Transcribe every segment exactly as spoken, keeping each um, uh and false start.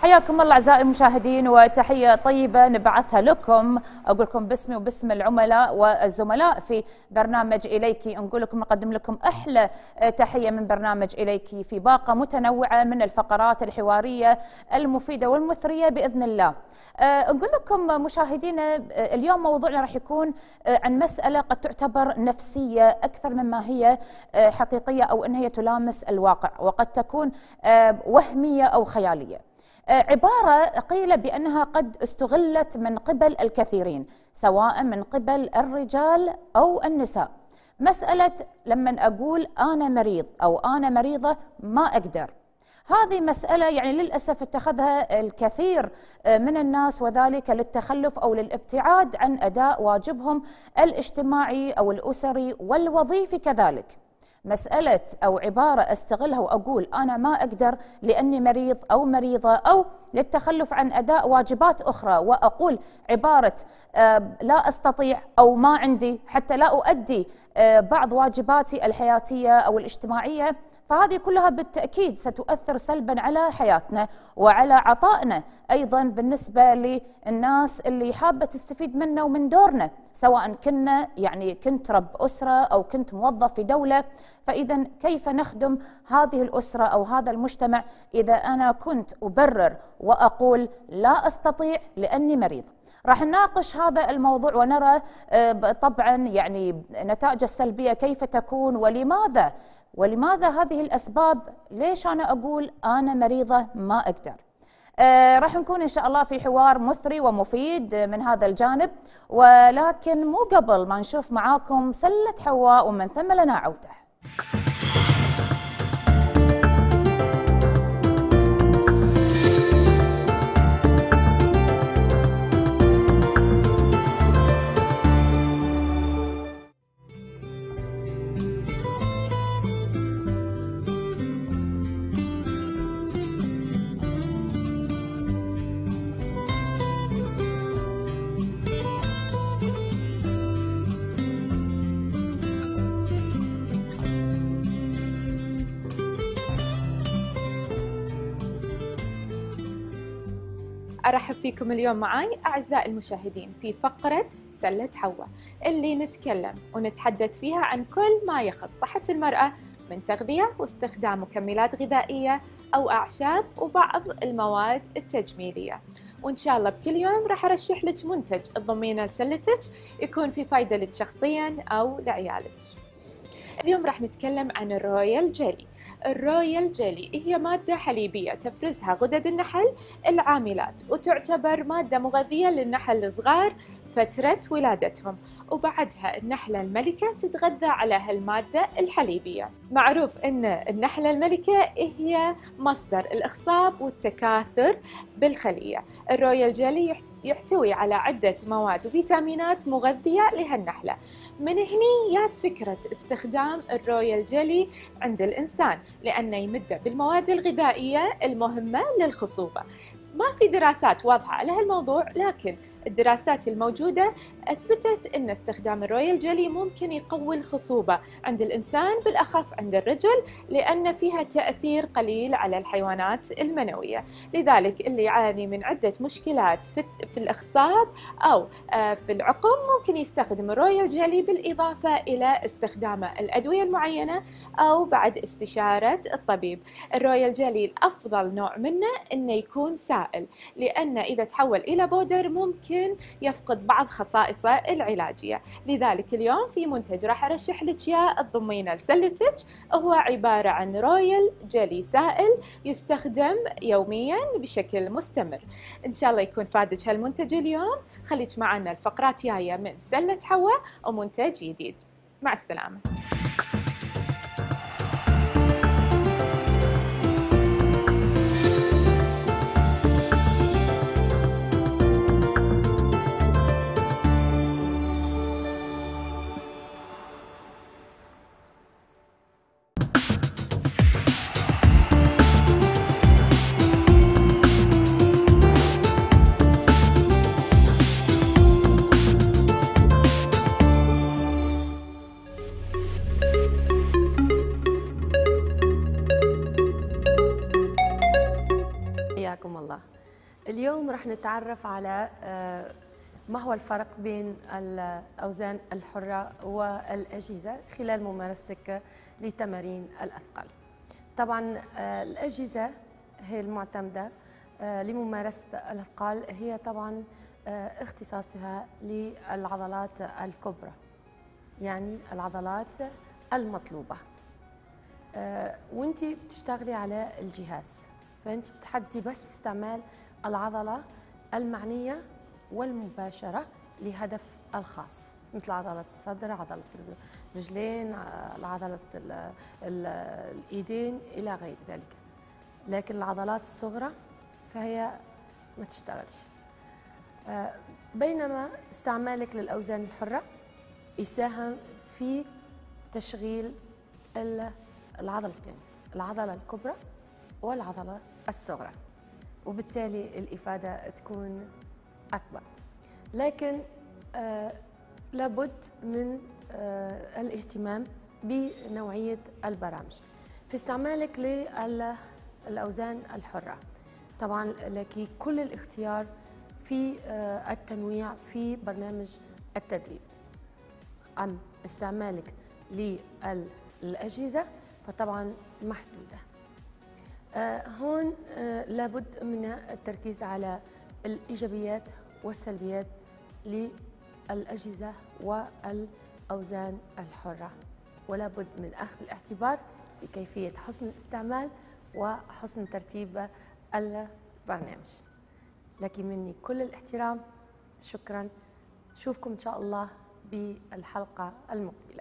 حياكم الله أعزائي المشاهدين، وتحية طيبة نبعثها لكم. أقول لكم باسمي وباسم العملاء والزملاء في برنامج إليكي، نقول لكم نقدم لكم أحلى تحية من برنامج إليكي في باقة متنوعة من الفقرات الحوارية المفيدة والمثرية بإذن الله. نقول لكم مشاهدينا اليوم موضوعنا راح يكون عن مسألة قد تعتبر نفسية أكثر مما هي حقيقية أو أن هي تلامس الواقع، وقد تكون وهمية أو خيالية. عبارة قيل بأنها قد استغلت من قبل الكثيرين سواء من قبل الرجال أو النساء. مسألة لما أقول أنا مريض أو أنا مريضة ما أقدر، هذه مسألة يعني للأسف اتخذها الكثير من الناس، وذلك للتخلف أو للابتعاد عن أداء واجبهم الاجتماعي أو الأسري والوظيفي كذلك. مسألة أو عبارة أستغلها وأقول أنا ما أقدر لأني مريض أو مريضة أو للتخلف عن أداء واجبات أخرى، وأقول عبارة لا أستطيع أو ما عندي حتى لا أؤدي بعض واجباتي الحياتية أو الاجتماعية، فهذه كلها بالتأكيد ستؤثر سلبا على حياتنا وعلى عطائنا أيضا بالنسبة للناس اللي حابة تستفيد منا ومن دورنا، سواء كنا يعني كنت رب أسرة أو كنت موظف في دولة. فإذا كيف نخدم هذه الأسرة أو هذا المجتمع إذا أنا كنت أبرر وأقول لا أستطيع لأني مريض؟ راح نناقش هذا الموضوع ونرى طبعا يعني نتائجه السلبية كيف تكون ولماذا ولماذا هذه الأسباب. ليش أنا أقول أنا مريضة ما أقدر؟ آه راح نكون إن شاء الله في حوار مثري ومفيد من هذا الجانب، ولكن مو قبل ما نشوف معاكم سلة حواء ومن ثم لنا عودة. أرحب فيكم اليوم معاي أعزائي المشاهدين في فقرة سلة حواء، اللي نتكلم ونتحدث فيها عن كل ما يخص صحة المرأة من تغذية واستخدام مكملات غذائية أو أعشاب وبعض المواد التجميلية. وإن شاء الله بكل يوم راح أرشح لك منتج تضمينه لسلتك يكون في فايدة لك شخصياً أو لعيالك. اليوم راح نتكلم عن الرويال جيلي. الرويال جيلي هي مادة حليبية تفرزها غدد النحل العاملات، وتعتبر مادة مغذية للنحل الصغار فترة ولادتهم، وبعدها النحلة الملكة تتغذى على هالمادة الحليبية. معروف أن النحلة الملكة هي مصدر الإخصاب والتكاثر بالخلية. الرويال جيلي يحتوي على عدة مواد وفيتامينات مغذية لهالنحلة. من هني جات فكرة استخدام الرويال جيلي عند الإنسان، لأنه يمده بالمواد الغذائية المهمة للخصوبة. ما في دراسات واضحة على هالموضوع، لكن الدراسات الموجودة أثبتت أن استخدام الرويال جيلي ممكن يقوي الخصوبة عند الإنسان، بالأخص عند الرجل، لأن فيها تأثير قليل على الحيوانات المنوية. لذلك اللي يعاني من عدة مشكلات في, في الإخصاب أو في العقم ممكن يستخدم الرويال جيلي، بالإضافة إلى استخدامه الأدوية المعينة أو بعد استشارة الطبيب. الرويال جيلي الأفضل نوع منه أنه يكون سائل، لأن إذا تحول إلى بودر ممكن يفقد بعض خصائصه العلاجية. لذلك اليوم في منتج راح أرشح لك إياه تضمينه لسلتك، هو عبارة عن رويال جيلي سائل يستخدم يوميا بشكل مستمر. إن شاء الله يكون فادك هالمنتج اليوم. خليك معنا الفقرات جاية من سلة حواء ومنتج جديد. مع السلامة. اليوم رح نتعرف على ما هو الفرق بين الأوزان الحرة والأجهزة خلال ممارستك لتمارين الأثقال. طبعا الأجهزة هي المعتمدة لممارسة الأثقال هي طبعا اختصاصها للعضلات الكبرى، يعني العضلات المطلوبة. وانت بتشتغلي على الجهاز فانت بتحدي بس استعمال العضلة المعنية والمباشرة لهدف الخاص، مثل عضلة الصدر، عضلة الرجلين، عضلة الإيدين إلى غير ذلك. لكن العضلات الصغرى فهي ما تشتغلش. بينما استعمالك للأوزان الحرة يساهم في تشغيل العضلتين، العضلة الكبرى والعضلة الصغرى، وبالتالي الإفادة تكون أكبر. لكن آه لابد من آه الاهتمام بنوعية البرامج في استعمالك للأوزان الحرة. طبعا لك كل الاختيار في آه التنويع في برنامج التدريب. أم استعمالك للأجهزة فطبعا محدودة. آه هون آه لابد من التركيز على الإيجابيات والسلبيات للأجهزة والأوزان الحرة، ولا بد من أخذ الاعتبار في كيفية حسن الاستعمال وحسن ترتيب البرنامج. لك مني كل الاحترام، شكرا. نشوفكم إن شاء الله بالحلقة المقبلة.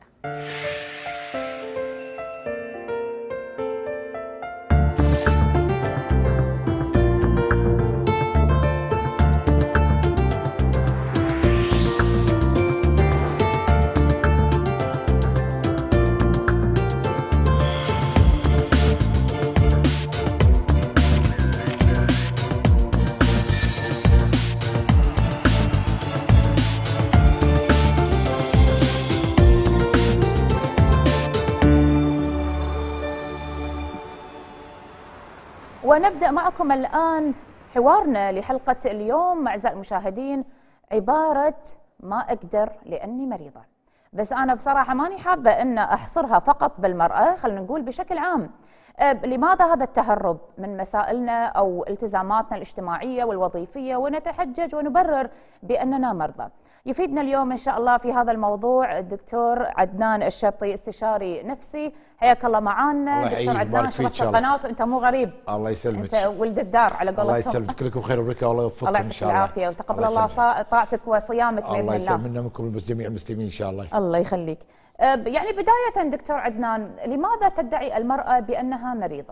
ونبدأ معكم الآن حوارنا لحلقة اليوم أعزائي المشاهدين. عبارة ما أقدر لأني مريضة، بس أنا بصراحة ماني حابة أن أحصرها فقط بالمرأة، خلينا نقول بشكل عام. لماذا هذا التهرب من مسائلنا أو التزاماتنا الاجتماعية والوظيفية ونتحجج ونبرر بأننا مرضى؟ يفيدنا اليوم إن شاء الله في هذا الموضوع الدكتور عدنان الشطي، استشاري نفسي. حياك الله معانا دكتور عدنان، شرفت القناة وأنت مو غريب. الله يسلمك. أنت ولد الدار على قولتهم. الله يسلمك، كلكم خير وبركة والله يوفقكم إن شاء الله. الله يعطيك العافية وتقبل الله, الله طاعتك وصيامك بإذن الله. الله يسلمنا منكم جميع المسلمين إن شاء الله. الله يخليك. يعني بداية دكتور عدنان، لماذا تدعي المرأة بأنها مريضة؟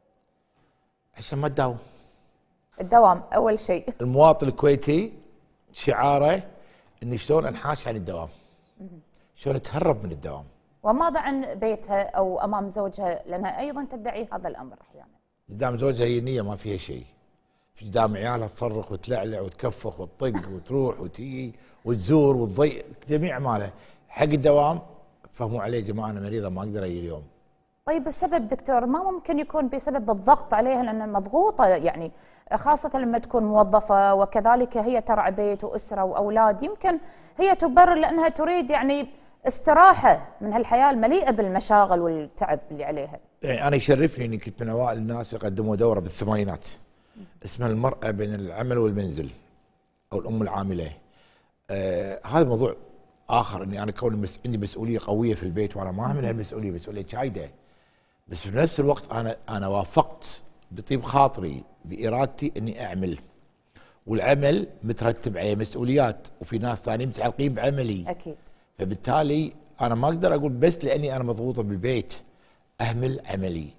عشان ما تداوم. الدوام أول شيء. المواطن الكويتي شعاره إني شلون أنحاش عن الدوام، شلون أتهرب من الدوام. وماذا عن بيتها أو أمام زوجها، لأنها أيضا تدعي هذا الأمر أحيانا. قدام زوجها هي نية ما فيها شيء، في قدام عيالها تصرخ وتلعلع وتكفخ وتطق وتروح وتيجي وتزور وتضيع جميع مالها. حق الدوام فهموا عليه جماعة أنا مريضة ما أقدر أجي اليوم. طيب السبب دكتور ما ممكن يكون بسبب الضغط عليها لأنها مضغوطة، يعني خاصة لما تكون موظفة وكذلك هي ترعى بيت وأسرة وأولاد، يمكن هي تبرر لأنها تريد يعني استراحة من هالحياة المليئة بالمشاغل والتعب اللي عليها. يعني أنا يشرفني إني كنت من أوائل الناس يقدموا دورة بالثمانينات اسمها المرأة بين العمل والمنزل أو الأم العاملة. آه هذا موضوع آخر، إني أنا كوني مس... عندي مسؤولية قوية في البيت وأنا ما أعمل هالمسؤولية، مسؤولية شايدة، بس في نفس الوقت أنا أنا وافقت بطيب خاطري بإرادتي إني أعمل، والعمل مترتب عليه مسؤوليات وفي ناس ثانيين متعلقين بعملي. أكيد. فبالتالي أنا ما أقدر أقول بس لأني أنا مضغوطة بالبيت أهمل عملي.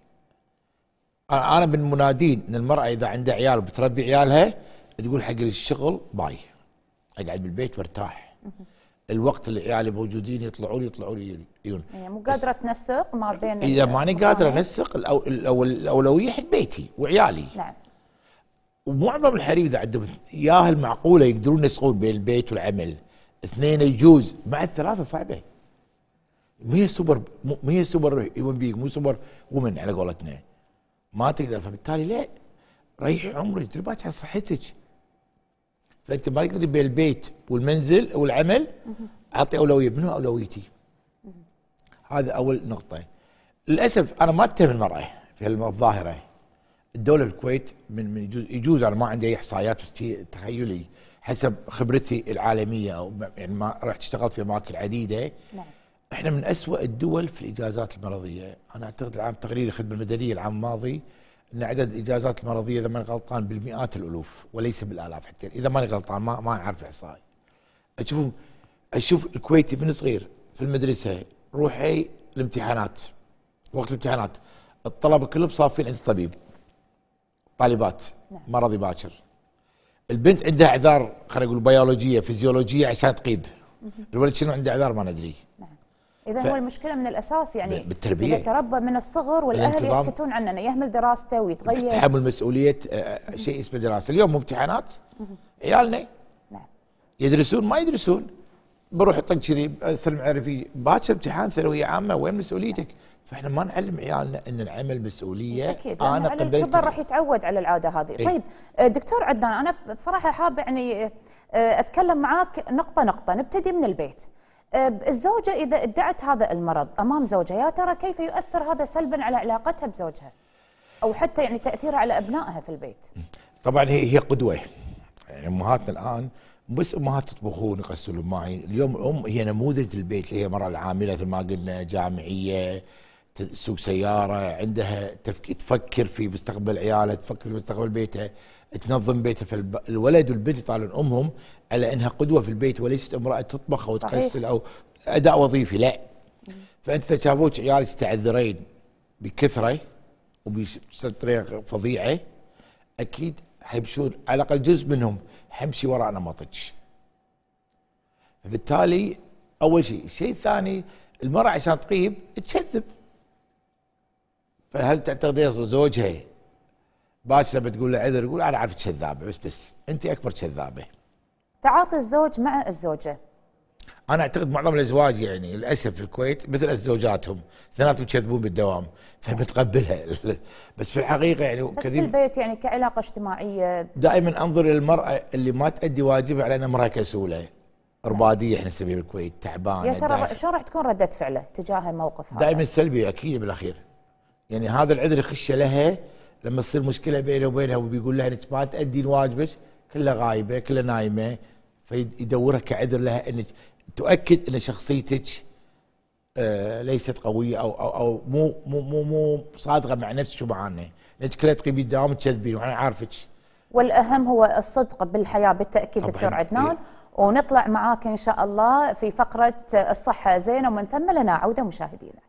أنا من منادين إن المرأة إذا عندها عيال وبتربي عيالها تقول حق الشغل باي، أقعد بالبيت وارتاح. الوقت اللي عيالي موجودين يطلعوا لي يطلعوا لي يجون. هي مو قادرة تنسق ما بين. إذا ماني قادرة أنسق الأو الأو الأولوية حق بيتي وعيالي. نعم. ومعظم الحريم إذا عندهم ياهل معقولة يقدرون ينسقون بين البيت والعمل، اثنين يجوز، مع الثلاثة صعبة. مو هي سوبر مو هي سوبر هيومن بينج، مو سوبر وومن على قولتنا. ما تقدر، فبالتالي لا. ريحي عمرك، ديري بالك على صحتك. فانت ما تقدري بين البيت والمنزل والعمل. اعطي اولويه، منو اولويتي؟ هذا اول نقطه. للاسف انا ما اتهم المراه في الظاهره. الدوله في الكويت من من يجوز, يجوز انا ما عندي اي احصائيات تخيلي حسب خبرتي العالميه، او يعني ما رحت اشتغلت في اماكن عديده. نعم. احنا من أسوأ الدول في الاجازات المرضيه. انا اعتقد العام تقرير الخدمه المدنيه العام الماضي ان عدد الاجازات المرضيه اذا ماني غلطان بالمئات الالوف وليس بالالاف، حتى اذا ماني غلطان ما ما اعرف احصائي. اشوف اشوف الكويتي من صغير في المدرسه روحي الامتحانات، وقت الامتحانات الطلبه كلهم صافين عند الطبيب، طالبات. نعم. مرضي باكر. البنت عندها اعذار خلينا نقول بيولوجيه فيزيولوجيه عشان تقيب. الولد شنو عنده اعذار ما ندري. نعم. اذا ف... هو المشكله من الاساس يعني بالتربيه. اذا تربى من الصغر والاهل يسكتون عننا، يهمل دراسته ويتغير. تحمل مسؤوليه شيء اسمه دراسه. اليوم امتحانات عيالنا. نعم. يدرسون ما يدرسون، بروح يطق كذي ثانوي معرفي باكر امتحان ثانويه عامه، وين مسؤوليتك؟ فاحنا ما نعلم عيالنا ان العمل مسؤوليه. اكيد انا قبلت الكبر راح يتعود على العاده هذه. إيه؟ طيب دكتور عدنان، انا بصراحه حابه يعني اتكلم معاك نقطه نقطه. نبتدي من البيت. الزوجه اذا ادعت هذا المرض امام زوجها، يا ترى كيف يؤثر هذا سلبا على علاقتها بزوجها؟ او حتى يعني تاثيره على ابنائها في البيت؟ طبعا هي هي قدوه. يعني امهاتنا الان بس امهات تطبخون يغسلون معي. اليوم الام هي نموذج البيت، هي المراه العامله مثل ما قلنا، جامعيه، تسوق سياره، عندها تفكير، تفكر في مستقبل عيالها، تفكر في مستقبل بيتها، تنظم بيتها. فالولد والبنت يطالعون امهم على انها قدوه في البيت وليست امراه تطبخ او تغسل او اداء وظيفي، لا. فانت اذا شافوك عيال يستعذرين بكثره وبطريقه فظيعه، اكيد حيمشون على الاقل جزء منهم حمشي وراء نمطك. فبالتالي اول شيء، الشيء الثاني المراه عشان تقيب تكذب. فهل تعتقد زوجها باكر لما تقول له عذر يقول انا عارف كذابه، بس بس انت اكبر كذابه. تعاطي الزوج مع الزوجه. انا اعتقد معظم الازواج يعني للاسف في الكويت مثل زوجاتهم اثنيناتهم يكذبون بالدوام، فبتقبلها. بس في الحقيقه يعني بس في البيت يعني كعلاقه اجتماعيه دائما انظر للمراه اللي ما تؤدي واجبها على انها امراه كسوله، رباديه احنا نسميها بالكويت، تعبانه. يا ترى شلون راح تكون رده فعله تجاه الموقف هذا؟ دائما سلبي اكيد بالاخير. يعني هذا العذر يخش لها لما تصير مشكله بينه وبينها وبيقول لها انك ما تؤدين واجبك، كلها غايبه كلها نايمه، فيدورها كعذر لها انك تؤكد ان شخصيتك آه ليست قويه او او او مو مو مو, مو صادقه مع نفسك ومعنا، لانك كلها تقيمين الدوام تكذبين وانا عارفك. والاهم هو الصدق بالحياه بالتاكيد دكتور عدنان. إيه؟ ونطلع معاك ان شاء الله في فقره الصحه زينه، ومن ثم لنا عوده مشاهدينا.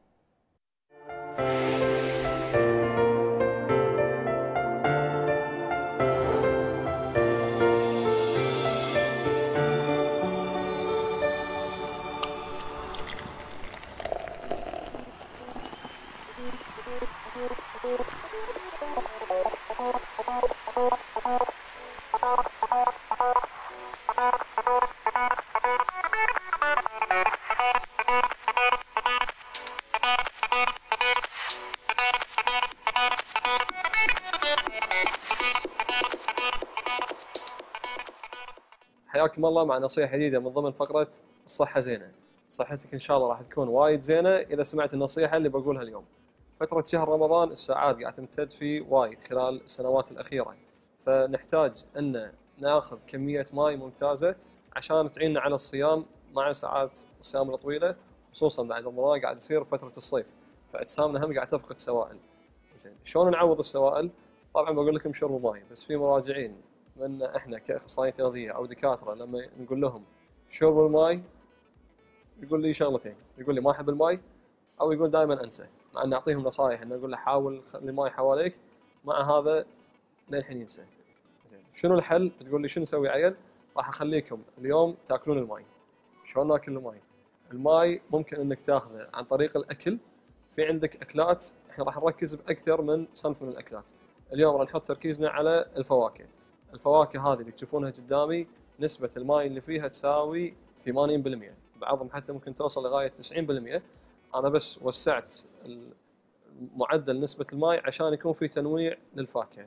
حياكم الله مع نصيحة جديدة من ضمن فقرة الصحة زينة. صحتك إن شاء الله راح تكون وايد زينة إذا سمعت النصيحة اللي بقولها اليوم. فترة شهر رمضان الساعات قاعد تمتد فيه وايد خلال السنوات الأخيرة، فنحتاج أن ناخذ كمية ماء ممتازة عشان تعيننا على الصيام مع ساعات الصيام الطويلة، خصوصا بعد رمضان قاعد يصير فترة الصيف، فأجسامنا هم قاعد تفقد سوائل. زين، شلون نعوض السوائل؟ طبعا بقول لكم شرب ماء، بس في مراجعين من احنا كاخصائيين تغذيه او دكاتره لما نقول لهم شرب الماء يقول لي شغلتين، يقول لي ما احب الماء، او يقول دائما انسى، مع ان اعطيهم نصائح ان اقول له حاول خلي الماء حواليك، مع هذا للحين ينسى. زين، شنو الحل؟ تقول لي شنو نسوي عيل؟ راح اخليكم اليوم تاكلون الماء. شلون ناكل الماء؟ الماء ممكن انك تاخذه عن طريق الاكل. في عندك اكلات، احنا راح نركز باكثر من صنف من الاكلات. اليوم راح نحط تركيزنا على الفواكه. الفواكه هذه اللي تشوفونها قدامي نسبة الماء اللي فيها تساوي ثمانين بالمئة، بعضهم حتى ممكن توصل لغاية تسعين بالمئة. أنا بس وسعت معدل نسبة الماء عشان يكون في تنويع للفاكهة.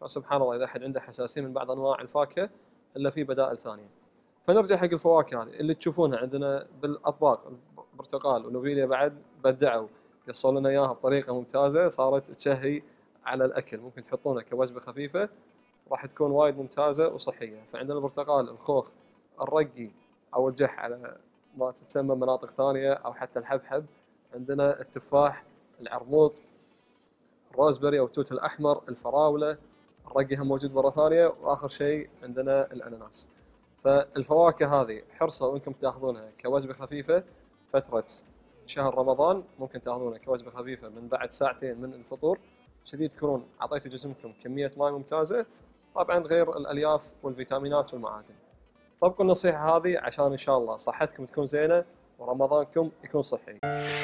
سبحان الله اذا احد عنده حساسيه من بعض انواع الفاكهه الا في بدائل ثانيه. فنرجع حق الفواكه هذه اللي تشوفونها عندنا بالاطباق، البرتقال ولوبيليا بعد بدعوا قصوا لنا اياها بطريقه ممتازه صارت تشهي على الاكل، ممكن تحطونها كوجبه خفيفه راح تكون وايد ممتازه وصحيه. فعندنا البرتقال، الخوخ، الرقي او الجح على ما تتسمى مناطق ثانيه، او حتى الحبحب، عندنا التفاح، العرموط، الروزبري او التوت الاحمر، الفراوله، الرقي هم موجود مره ثانيه، واخر شيء عندنا الاناناس. فالفواكه هذه حرصوا انكم تاخذونها كوجبه خفيفه فتره شهر رمضان، ممكن تاخذونها كوجبه خفيفه من بعد ساعتين من الفطور، كذي تكونون اعطيتوا جسمكم كميه ماء ممتازه، طبعا غير الالياف والفيتامينات والمعادن. طبقوا النصيحه هذه عشان ان شاء الله صحتكم تكون زينه ورمضانكم يكون صحي.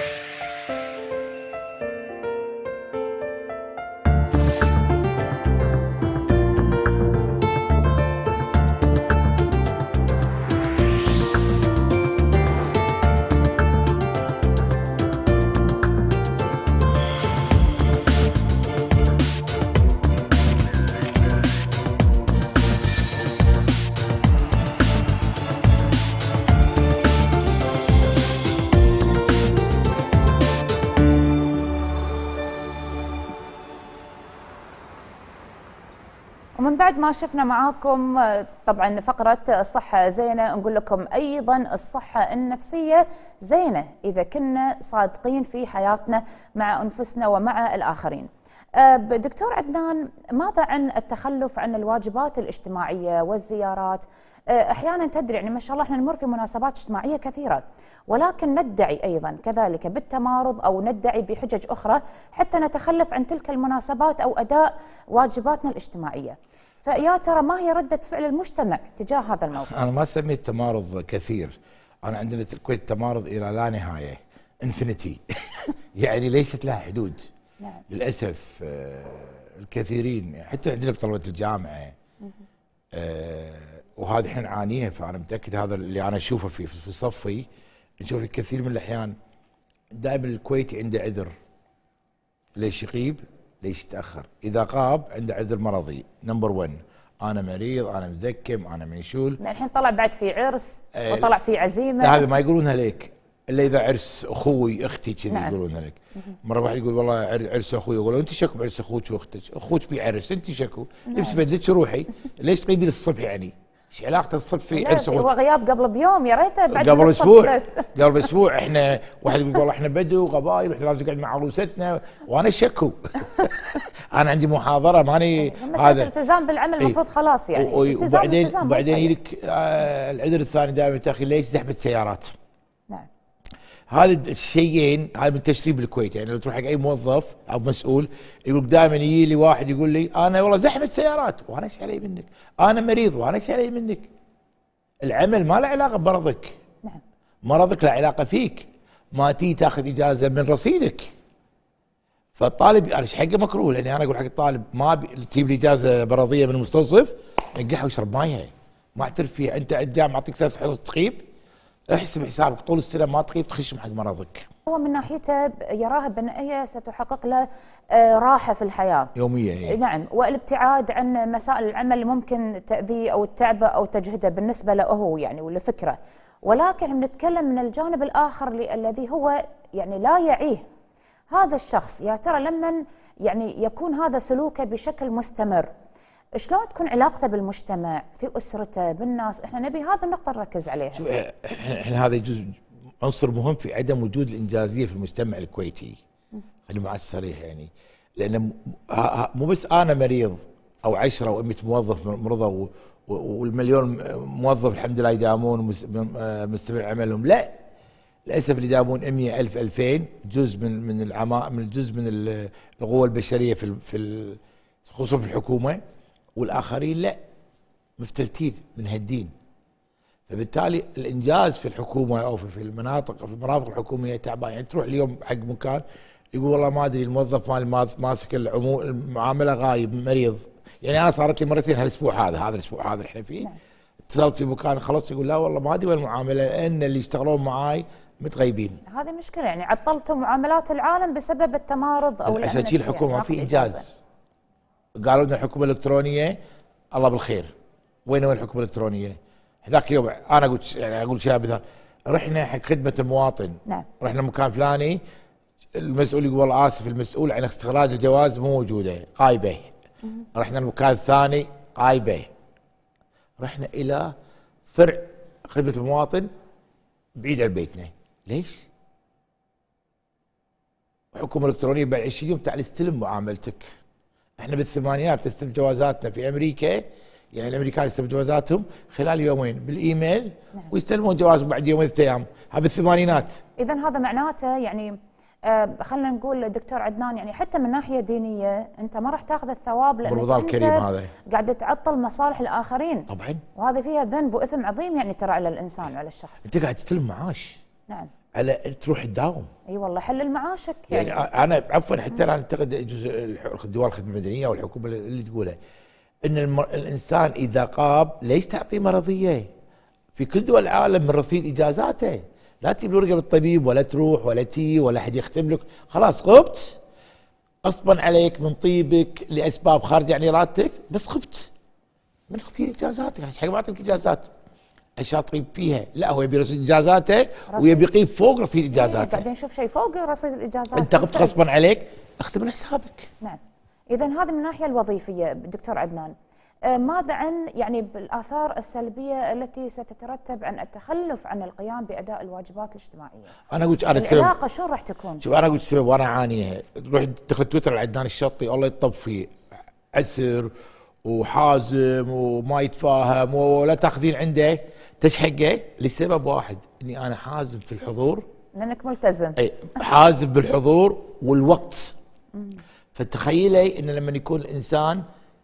ومن بعد ما شفنا معاكم طبعا فقرة الصحة زينة، نقول لكم أيضا الصحة النفسية زينة إذا كنا صادقين في حياتنا مع أنفسنا ومع الآخرين. دكتور عدنان، ماذا عن التخلف عن الواجبات الاجتماعية والزيارات؟ أحيانا تدري يعني ما شاء الله احنا نمر في مناسبات اجتماعية كثيرة، ولكن ندعي أيضا كذلك بالتمارض أو ندعي بحجج أخرى حتى نتخلف عن تلك المناسبات أو أداء واجباتنا الاجتماعية. فيا ترى ما هي ردة فعل المجتمع تجاه هذا الموضوع؟ أنا ما أسميه التمارض كثير، أنا عندنا في الكويت تمارض إلى لا نهاية، انفينيتي يعني ليست لها حدود. نعم. للأسف آه الكثيرين حتى عندنا بطلبة الجامعة آه وهذه احنا نعانيها، فأنا متأكد هذا اللي أنا أشوفه في في صفي، نشوف الكثير من الأحيان دائما الكويتي عنده عذر، ليش يغيب؟ ليش يتأخر؟ إذا غاب عنده عذر مرضي، نمبر ون، أنا مريض، أنا مزكم، أنا منشول. الحين طلع بعد في عرس آه وطلع في عزيمة. لا هذا ما يقولونها لك إلا إذا عرس أخوي أختي كذي. نعم. يقولونها لك. مرة واحد يقول والله عرس أخوي، يقول أنت شكو بعرس أخوك وأختك، أخوك بيعرس أنت شكو، نعم. لبس بدلك روحي، ليش تغيبي للصبح يعني؟ ايش علاقته الصبح في عرس اخوك؟ هو غياب قبل بيوم، يا ريته بعد قبل اسبوع بس. قبل اسبوع احنا واحد يقول والله احنا بدو وقبايل واحنا لازم نقعد مع عروستنا وانا شكو انا عندي محاضره ماني هذا الالتزام بالعمل المفروض خلاص يعني. وبعدين وبعدين يجيك آه العذر الثاني دائما تاخي ليش زحمه سيارات. نعم. هذا الشيئين هذا من تشريب الكويت، يعني لو تروح حق اي موظف او مسؤول يقول دائما يجي لي واحد يقول لي انا والله زحمه سيارات وانا ايش علي منك؟ انا مريض وانا ايش علي منك؟ العمل ما له علاقه بمرضك. نعم. مرضك له علاقه فيك، ما تيجي تاخذ اجازه من رصيدك. فالطالب انا ايش حقه مكروه، لاني انا اقول حق الطالب ما تجيب لي اجازه مرضيه من المستوصف نقحها واشرب مايها، ما اعترف فيها، انت الجامعه اعطيك ثلاث حصص تغيب، احسب حسابك طول السنه ما تغيب تخش حق مرضك. هو من ناحيته يراها بان هي ستحقق له راحه في الحياه يوميه. هي. نعم، والابتعاد عن مسائل العمل اللي ممكن تاذيه او تعبه او تجهده بالنسبه له هو يعني ولا فكره. ولكن نتكلم من الجانب الاخر الذي هو يعني لا يعيه هذا الشخص، يا ترى لما يعني يكون هذا سلوكه بشكل مستمر شلون تكون علاقته بالمجتمع، في اسرته، بالناس؟ احنا نبي هذه النقطه نركز عليها. شوف احنا هذا جزء عنصر مهم في عدم وجود الانجازيه في المجتمع الكويتي. خليني معك صريح يعني، لان مو بس انا مريض او عشرة او مئة موظف مرضى والمليون موظف الحمد لله يداومون مستمر عملهم، لا للاسف اللي يداومون مئة ألف ألفين جزء من من العماء من جزء من القوى البشريه في في خصوصا في الحكومه، والاخرين لا مفتلتين منهدين. فبالتالي الانجاز في الحكومه او في المناطق في المرافق الحكوميه تعبان. يعني تروح اليوم حق مكان يقول والله ما ادري الموظف مال ماسك المعامله غايب مريض. يعني انا صارت لي مرتين هالاسبوع هذا هذا الاسبوع هذا احنا فيه. نعم. اتصلت في مكان خلص يقول لا والله ما ادري وين المعامله لان اللي يشتغلون معاي متغيبين. هذه مشكله، يعني عطلتوا معاملات العالم بسبب التمارض او عشان شي الحكومه ما في انجاز. قالوا لنا الحكومه الالكترونيه الله بالخير، وين وين الحكومه الالكترونيه؟ هذاك اليوم انا اقول يعني اقول شيء مثال، رحنا حق خدمه المواطن، نعم. رحنا مكان فلاني، المسؤول يقول والله اسف المسؤول عن استخراج الجواز مو موجوده غايبه. رحنا المكان الثاني غايبه. رحنا الى فرع خدمه المواطن بعيد عن بيتنا، ليش؟ الحكومه الالكترونيه بعد عشرين يوم تعال استلم معاملتك. احنا بالثمانينات تستلم جوازاتنا في امريكا، يعني الامريكان يستلمون جوازاتهم خلال يومين بالايميل، نعم. ويستلمون جوازهم بعد يومين ثلاث ايام، هذا بالثمانينات. اذا هذا معناته يعني آه خلينا نقول دكتور عدنان، يعني حتى من ناحيه دينيه انت ما راح تاخذ الثواب لانك انت الكريم هذا قاعد تعطل مصالح الاخرين طبعا، وهذه فيها ذنب واثم عظيم يعني ترى على الانسان وعلى الشخص. انت قاعد تستلم معاش، نعم، على تروح تداوم. اي أيوة والله حلل معاشك يعني, يعني انا عفوا حتى انا اعتقد جزء الدول الخدمه المدنيه والحكومه اللي تقولها ان المر... الانسان اذا غاب ليش تعطيه مرضيه؟ في كل دول العالم من رصيد اجازاته، لا تجيب له ورقه بالطبيب ولا تروح ولا تي ولا احد يختم لك، خلاص غبت غصبا عليك من طيبك لاسباب خارجه عن ارادتك، بس غبت من رصيد اجازاتك، يعني حق ما اعطيك اجازات الشاطرين فيها، لا هو يبي رصيد اجازاته ويبي يقيم فوق رصيد اجازاته. بعدين شوف شيء فوق رصيد الاجازات، انت غبت غصبا عليك اختم حسابك. نعم. اذا هذه من الناحيه الوظيفيه دكتور عدنان، آه ماذا عن يعني بالاثار السلبيه التي ستترتب عن التخلف عن القيام باداء الواجبات الاجتماعيه؟ انا اقول انا العلاقه شلون راح تكون؟ شوف انا اقول السبب وانا اعانيها، تروح تدخل تويتر عدنان الشطي الله يطفي عسر وحازم وما يتفاهم ولا تاخذين عنده تشحقه لسبب واحد، اني انا حازم في الحضور لانك ملتزم. اي حازم بالحضور والوقت. فتخيلي ان لما يكون الانسان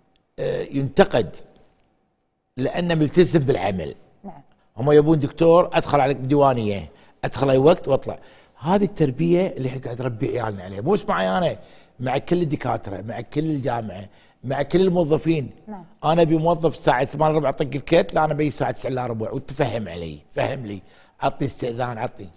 ينتقد لانه ملتزم بالعمل. نعم. هم يبون دكتور ادخل عليك بديوانيه، ادخل اي وقت واطلع. هذه التربيه اللي احنا قاعد نربي عيالنا عليها، مو بس معي انا، مع كل الدكاتره، مع كل الجامعه، مع كل الموظفين. نعم. انا ابي موظف الساعه ثمانية وربع اطق الكيت، لا انا ابي الساعه تسعة الا ربع، وتفهم علي، فهم لي، عطني استئذان، عطني.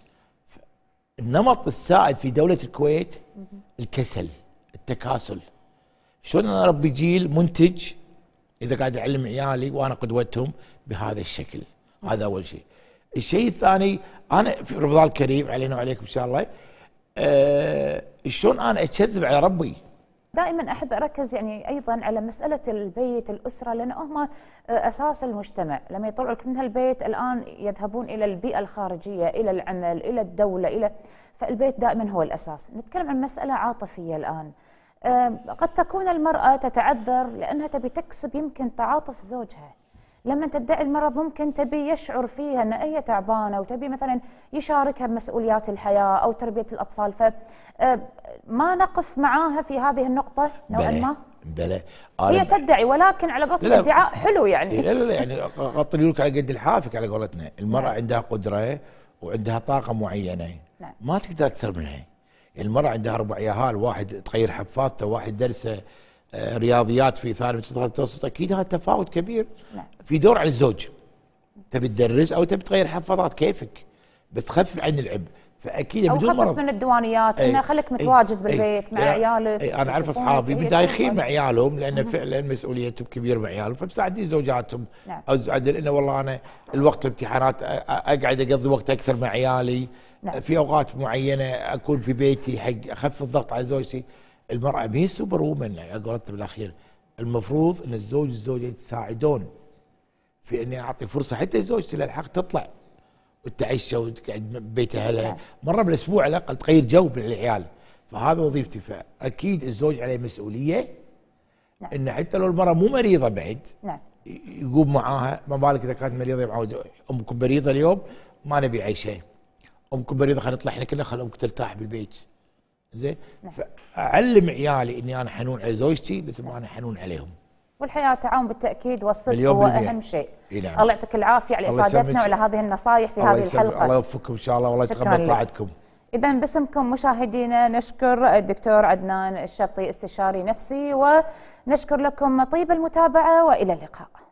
النمط السائد في دوله الكويت الكسل، التكاسل. شلون انا اربي جيل منتج اذا قاعد اعلم عيالي وانا قدوتهم بهذا الشكل؟ هذا اول شيء. الشيء الثاني، انا في رمضان الكريم علينا وعليكم ان شاء الله، أه شلون انا اكذب على ربي؟ دائما احب اركز يعني ايضا على مساله البيت، الاسره، لان هم اساس المجتمع. لما يطلعوا لك من هالبيت الان يذهبون الى البيئه الخارجيه، الى العمل، الى الدوله، الى فالبيت دائما هو الاساس. نتكلم عن مساله عاطفيه الان. أه قد تكون المراه تتعذر لانها تبي تكسب يمكن تعاطف زوجها. لما تدعي المرض ممكن تبي يشعر فيها ان هي تعبانه وتبي مثلا يشاركها بمسؤوليات الحياه او تربيه الاطفال، فما نقف معاها في هذه النقطه نوعا ما. بلى هي تدعي ولكن على قولتك الادعاء حلو يعني. لا لا لا يعني غط اليولك على قد الحافك على قولتنا، المراه نعم. عندها قدره وعندها طاقه معينه. نعم. ما تقدر اكثر منها. المراه عندها اربع عيال، واحد تغير حفاظته، واحد درسه رياضيات في ثانوي متوسط، اكيد هذا تفاوت كبير. نعم. في دور على الزوج، تبي تدرس او تبي تغير حفاظات كيفك، بس تخفف عن العب. فاكيد او بدون خفف مرض من الديوانيات، انه خليك متواجد بالبيت مع عيالك. اي انا اعرف اصحابي متدايخين مع عيالهم لان فعلا مسؤوليتهم كبيره مع عيالهم، فمساعدين زوجاتهم. نعم. او عدل انه والله انا الوقت الامتحانات اقعد اقضي وقت اكثر مع عيالي. نعم. في اوقات معينه اكون في بيتي حق اخفف الضغط على زوجتي. المراه ما هي سوبر وومن على قولتهم بالاخير، المفروض ان الزوج والزوجه يتساعدون في اني اعطي فرصه حتى زوجتي للحق تطلع وتعيش وتقعد ببيت اهلها مره بالاسبوع على الاقل، تغير جو بين العيال. فهذا وظيفتي. فاكيد الزوج عليه مسؤوليه. نعم. ان حتى لو المراه مو مريضه بعد. نعم. يقوم معاها، ما بالك اذا كانت مريضه معود امكم مريضه اليوم ما نبي عيشها، امكم مريضه خلينا نطلع احنا كلنا، خلي امك ترتاح بالبيت. زين. نعم. فاعلم عيالي اني انا حنون على زوجتي مثل ما انا حنون عليهم. والحياه تعاون بالتاكيد، والصدق هو اهم شيء. نعم. الله يعطيك العافيه على افادتنا وعلى هذه النصائح في هذه الحلقه. الله يوفقكم ان شاء الله، والله يتقبل طاعتكم. اذا باسمكم مشاهدينا نشكر الدكتور عدنان الشطي استشاري نفسي، ونشكر لكم طيب المتابعه والى اللقاء.